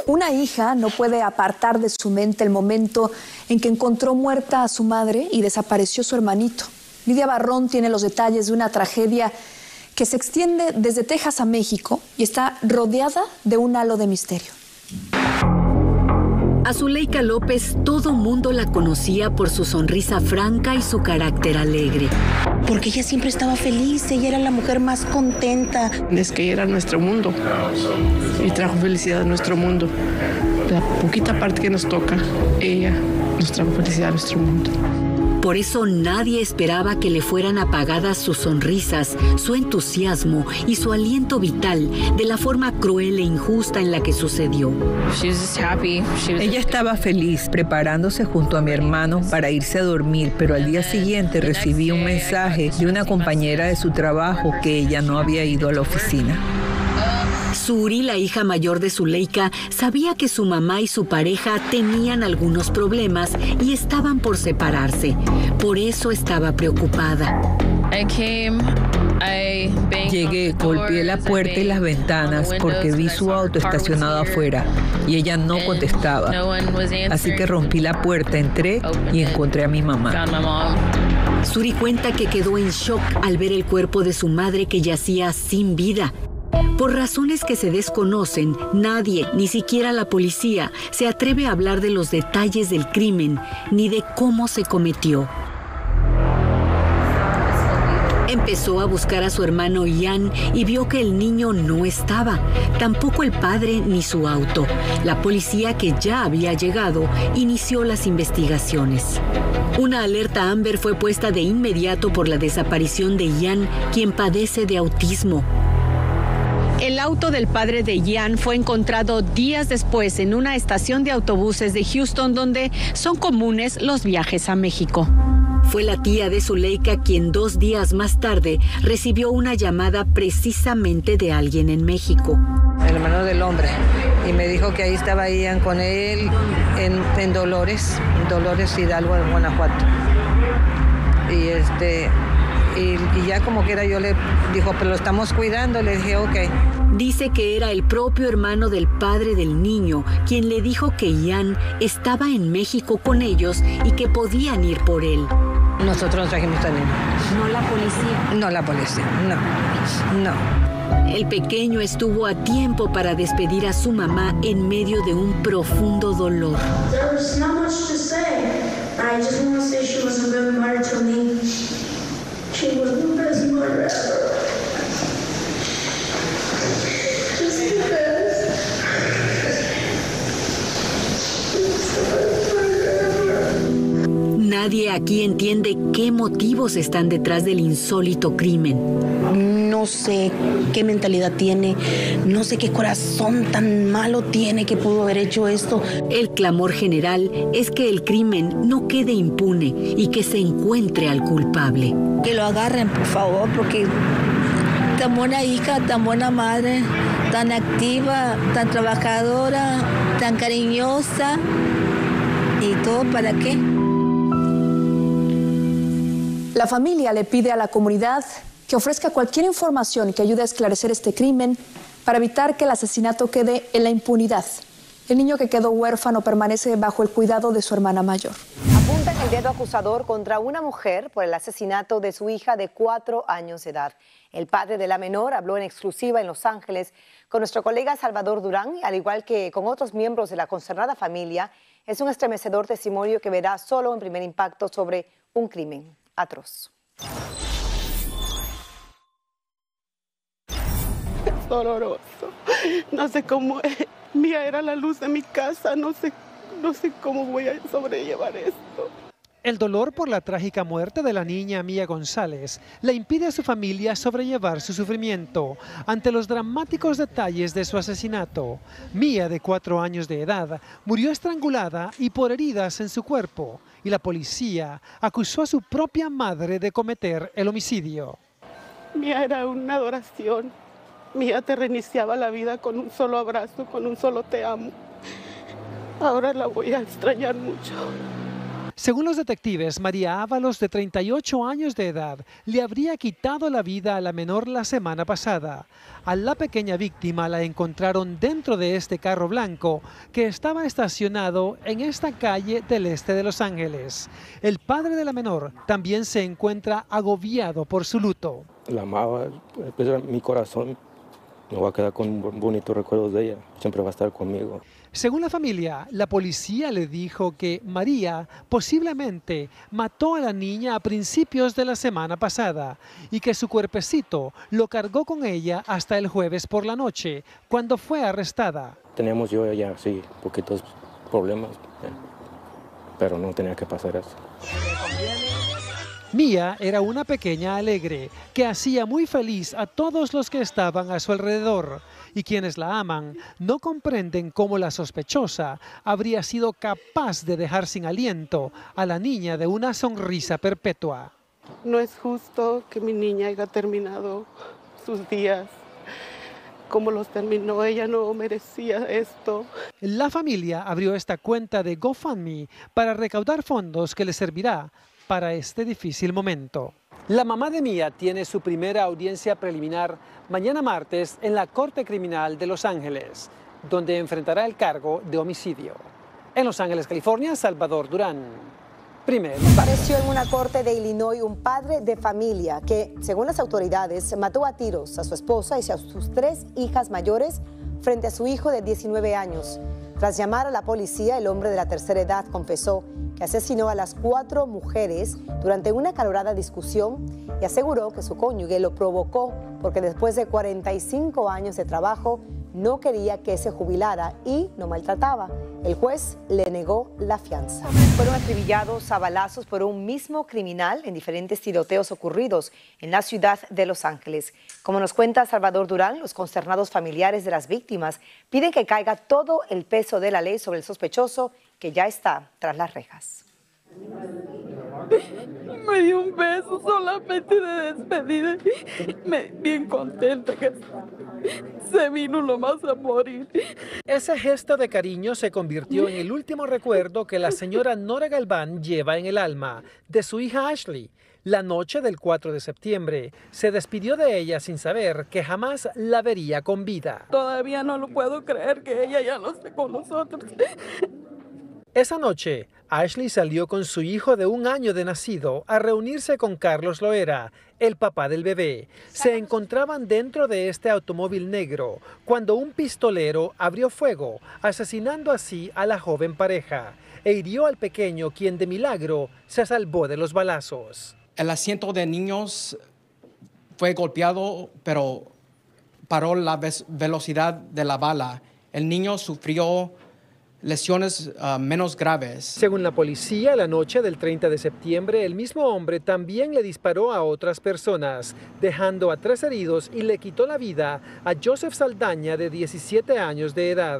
Una hija no puede apartar de su mente el momento en que encontró muerta a su madre y desapareció su hermanito. Lidia Barrón tiene los detalles de una tragedia que se extiende desde Texas a México y está rodeada de un halo de misterio. A Zuleika López todo mundo la conocía por su sonrisa franca y su carácter alegre. Porque ella siempre estaba feliz, ella era la mujer más contenta. Es que era nuestro mundo y trajo felicidad a nuestro mundo. La poquita parte que nos toca, ella nos trajo felicidad a nuestro mundo. Por eso nadie esperaba que le fueran apagadas sus sonrisas, su entusiasmo y su aliento vital de la forma cruel e injusta en la que sucedió. Ella estaba feliz preparándose junto a mi hermano para irse a dormir, pero al día siguiente recibí un mensaje de una compañera de su trabajo que ella no había ido a la oficina. Suri, la hija mayor de Zuleika, sabía que su mamá y su pareja tenían algunos problemas y estaban por separarse. Por eso estaba preocupada. Llegué, golpeé la puerta y las ventanas porque vi su auto estacionado afuera y ella no contestaba. Así que rompí la puerta, entré y encontré a mi mamá. Suri cuenta que quedó en shock al ver el cuerpo de su madre que yacía sin vida. Por razones que se desconocen, nadie, ni siquiera la policía, se atreve a hablar de los detalles del crimen ni de cómo se cometió. Empezó a buscar a su hermano Ian y vio que el niño no estaba, tampoco el padre ni su auto. La policía, que ya había llegado, inició las investigaciones. Una alerta Amber fue puesta de inmediato por la desaparición de Ian, quien padece de autismo. El auto del padre de Ian fue encontrado días después en una estación de autobuses de Houston, donde son comunes los viajes a México. Fue la tía de Zuleika quien 2 días más tarde recibió una llamada precisamente de alguien en México. El hermano del hombre, y me dijo que ahí estaba Ian con él en Dolores Hidalgo, en Guanajuato. Y ya como que era, yo le dijo, pero lo estamos cuidando, le dije, ok. Dice que era el propio hermano del padre del niño quien le dijo que Ian estaba en México con ellos y que podían ir por él. Nosotros nos trajimos a niño. ¿No la policía? No la policía, no. El pequeño estuvo a tiempo para despedir a su mamá en medio de un profundo dolor. She was the best mother ever. Just the best. Nadie aquí entiende qué motivos están detrás del insólito crimen. No sé qué mentalidad tiene, no sé qué corazón tan malo tiene que pudo haber hecho esto. El clamor general es que el crimen no quede impune y que se encuentre al culpable. Que lo agarren, por favor, porque tan buena hija, tan buena madre, tan activa, tan trabajadora, tan cariñosa. ¿Y todo para qué? La familia le pide a la comunidad que ofrezca cualquier información que ayude a esclarecer este crimen para evitar que el asesinato quede en la impunidad. El niño que quedó huérfano permanece bajo el cuidado de su hermana mayor. Apuntan el dedo acusador contra una mujer por el asesinato de su hija de 4 años de edad. El padre de la menor habló en exclusiva en Los Ángeles con nuestro colega Salvador Durán, al igual que con otros miembros de la consternada familia. Es un estremecedor testimonio que verá solo en primer impacto sobre un crimen atroz. Es doloroso. No sé cómo es. Mía era la luz de mi casa. No sé cómo voy a sobrellevar esto. El dolor por la trágica muerte de la niña Mía González le impide a su familia sobrellevar su sufrimiento ante los dramáticos detalles de su asesinato. Mía, de 4 años de edad, murió estrangulada y por heridas en su cuerpo, y la policía acusó a su propia madre de cometer el homicidio. Mía era una adoración. Mía te reiniciaba la vida con un solo abrazo, con un solo te amo. Ahora la voy a extrañar mucho. Según los detectives, María Ábalos, de 38 años de edad, le habría quitado la vida a la menor la semana pasada. A la pequeña víctima la encontraron dentro de este carro blanco que estaba estacionado en esta calle del este de Los Ángeles. El padre de la menor también se encuentra agobiado por su luto. La amaba, mi corazón me va a quedar con bonitos recuerdos de ella, siempre va a estar conmigo. Según la familia, la policía le dijo que María posiblemente mató a la niña a principios de la semana pasada y que su cuerpecito lo cargó con ella hasta el jueves por la noche, cuando fue arrestada. Teníamos yo y ella, sí, poquitos problemas, pero no tenía que pasar eso. Mía era una pequeña alegre que hacía muy feliz a todos los que estaban a su alrededor, y quienes la aman no comprenden cómo la sospechosa habría sido capaz de dejar sin aliento a la niña de una sonrisa perpetua. No es justo que mi niña haya terminado sus días como los terminó. Ella no merecía esto. La familia abrió esta cuenta de GoFundMe para recaudar fondos que le servirá para este difícil momento. La mamá de Mía tiene su primera audiencia preliminar mañana martes en la Corte Criminal de Los Ángeles, donde enfrentará el cargo de homicidio. En Los Ángeles, California, Salvador Durán. Primer Impacto. Apareció en una corte de Illinois un padre de familia que, según las autoridades, mató a tiros a su esposa y a sus 3 hijas mayores frente a su hijo de 19 años. Tras llamar a la policía, el hombre de la tercera edad confesó que asesinó a las 4 mujeres durante una acalorada discusión y aseguró que su cónyuge lo provocó porque después de 45 años de trabajo no quería que se jubilara y lo maltrataba. El juez le negó la fianza. Fueron acribillados a balazos por un mismo criminal en diferentes tiroteos ocurridos en la ciudad de Los Ángeles. Como nos cuenta Salvador Durán, los consternados familiares de las víctimas piden que caiga todo el peso de la ley sobre el sospechoso que ya está tras las rejas. Me dio un beso solamente de despedida. Bien contenta que se vino lo más a morir. Ese gesto de cariño se convirtió en el último recuerdo que la señora Nora Galván lleva en el alma de su hija Ashley. La noche del 4 de septiembre se despidió de ella sin saber que jamás la vería con vida. Todavía no lo puedo creer que ella ya no esté con nosotros. Esa noche, Ashley salió con su hijo de 1 año de nacido a reunirse con Carlos Loera, el papá del bebé. Se encontraban dentro de este automóvil negro cuando un pistolero abrió fuego, asesinando así a la joven pareja, e hirió al pequeño, quien de milagro se salvó de los balazos. El asiento de niños fue golpeado, pero paró la velocidad de la bala. El niño sufrió lesiones menos graves. Según la policía, la noche del 30 de septiembre, el mismo hombre también le disparó a otras personas, dejando a 3 heridos y le quitó la vida a Joseph Saldaña, de 17 años de edad.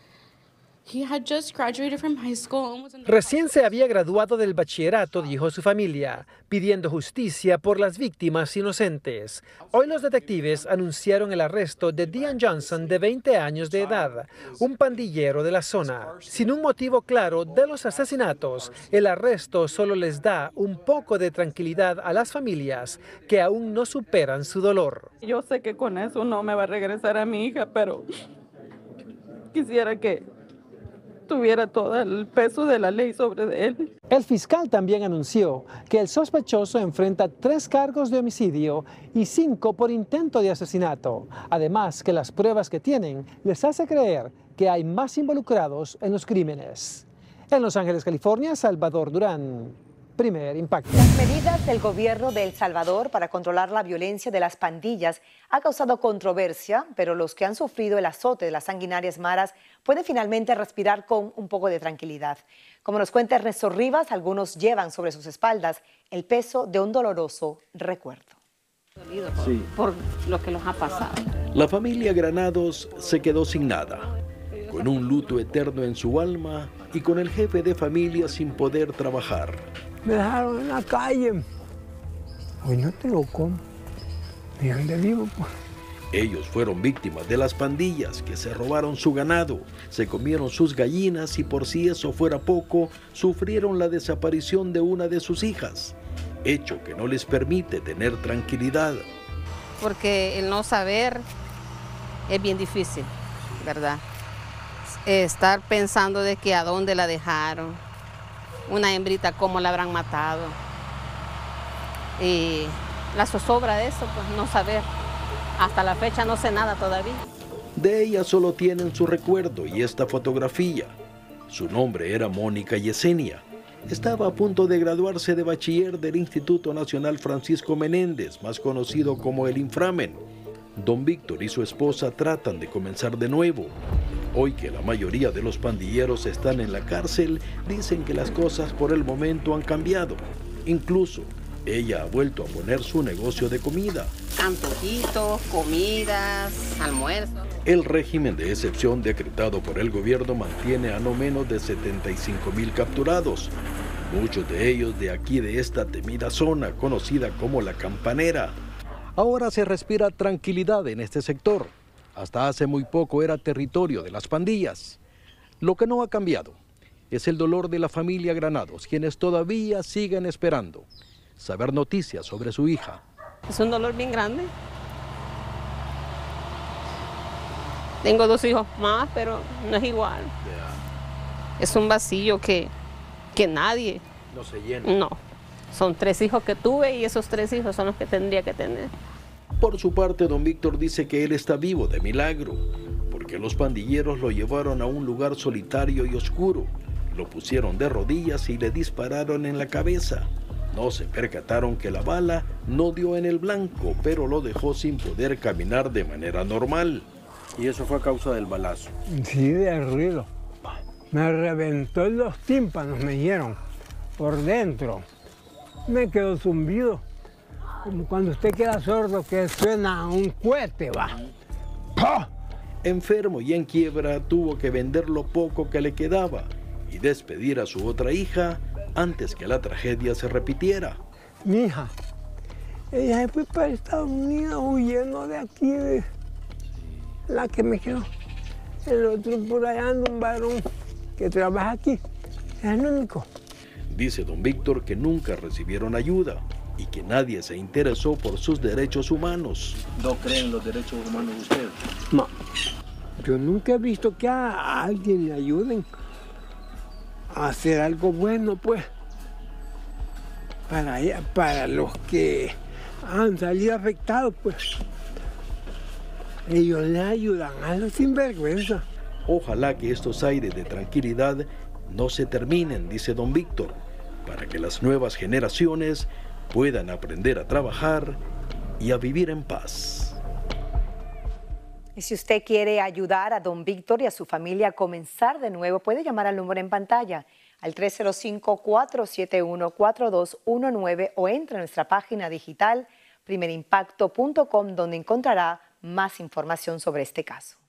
Recién se había graduado del bachillerato, dijo su familia, pidiendo justicia por las víctimas inocentes. Hoy los detectives anunciaron el arresto de Dean Johnson, de 20 años de edad, un pandillero de la zona. Sin un motivo claro de los asesinatos, el arresto solo les da un poco de tranquilidad a las familias que aún no superan su dolor. Yo sé que con eso no me va a regresar a mi hija, pero quisiera que tuviera todo el peso de la ley sobre él. El fiscal también anunció que el sospechoso enfrenta 3 cargos de homicidio y 5 por intento de asesinato. Además, que las pruebas que tienen les hace creer que hay más involucrados en los crímenes. En Los Ángeles, California, Salvador Durán. Primer Impacto. Las medidas del gobierno de El Salvador para controlar la violencia de las pandillas ha causado controversia, pero los que han sufrido el azote de las sanguinarias maras pueden finalmente respirar con un poco de tranquilidad. Como nos cuenta Ernesto Rivas, algunos llevan sobre sus espaldas el peso de un doloroso recuerdo. Sí. Por lo que nos ha pasado. La familia Granados se quedó sin nada, con un luto eterno en su alma y con el jefe de familia sin poder trabajar. Me dejaron en la calle. Hoy no tengo cómo. ¿Y dónde vivo? Pues Ellos fueron víctimas de las pandillas que se robaron su ganado, se comieron sus gallinas y, por si eso fuera poco, sufrieron la desaparición de una de sus hijas, hecho que no les permite tener tranquilidad. Porque el no saber es bien difícil, ¿verdad? Estar pensando de que a dónde la dejaron, una hembrita cómo la habrán matado. Y la zozobra de eso, pues no saber. Hasta la fecha no sé nada todavía. De ella solo tienen su recuerdo y esta fotografía. Su nombre era Mónica Yesenia. Estaba a punto de graduarse de bachiller del Instituto Nacional Francisco Menéndez, más conocido como el Inframen. Don Víctor y su esposa tratan de comenzar de nuevo. Hoy que la mayoría de los pandilleros están en la cárcel, dicen que las cosas por el momento han cambiado. Incluso, ella ha vuelto a poner su negocio de comida. Antojitos, comidas, almuerzos. El régimen de excepción decretado por el gobierno mantiene a no menos de 75,000 capturados. Muchos de ellos de aquí, de esta temida zona, conocida como La Campanera. Ahora se respira tranquilidad en este sector. Hasta hace muy poco era territorio de las pandillas. Lo que no ha cambiado es el dolor de la familia Granados, quienes todavía siguen esperando saber noticias sobre su hija. Es un dolor bien grande. Tengo 2 hijos más, pero no es igual. Es un vacío que nadie... No se llena. No. Son 3 hijos que tuve y esos 3 hijos son los que tendría que tener. Por su parte, don Víctor dice que él está vivo de milagro, porque los pandilleros lo llevaron a un lugar solitario y oscuro. Lo pusieron de rodillas y le dispararon en la cabeza. No se percataron que la bala no dio en el blanco, pero lo dejó sin poder caminar de manera normal. ¿Y eso fue a causa del balazo? Sí, del ruido. Me reventó los tímpanos, me dieron por dentro. Me quedó zumbido, como cuando usted queda sordo que suena un cohete, va. ¡Pah! Enfermo y en quiebra, tuvo que vender lo poco que le quedaba y despedir a su otra hija antes que la tragedia se repitiera. Mi hija, ella se fue para Estados Unidos huyendo de aquí, de la que me quedó. El otro por allá anda un varón que trabaja aquí, es el único. Dice don Víctor que nunca recibieron ayuda y que nadie se interesó por sus derechos humanos. ¿No creen los derechos humanos ustedes? No, yo nunca he visto que a alguien le ayuden a hacer algo bueno, pues, para los que han salido afectados, pues. Ellos le ayudan a los sinvergüenza. Ojalá que estos aires de tranquilidad no se terminen, dice don Víctor, para que las nuevas generaciones puedan aprender a trabajar y a vivir en paz. Y si usted quiere ayudar a don Víctor y a su familia a comenzar de nuevo, puede llamar al número en pantalla, al 305-471-4219 o entra a nuestra página digital primerimpacto.com, donde encontrará más información sobre este caso.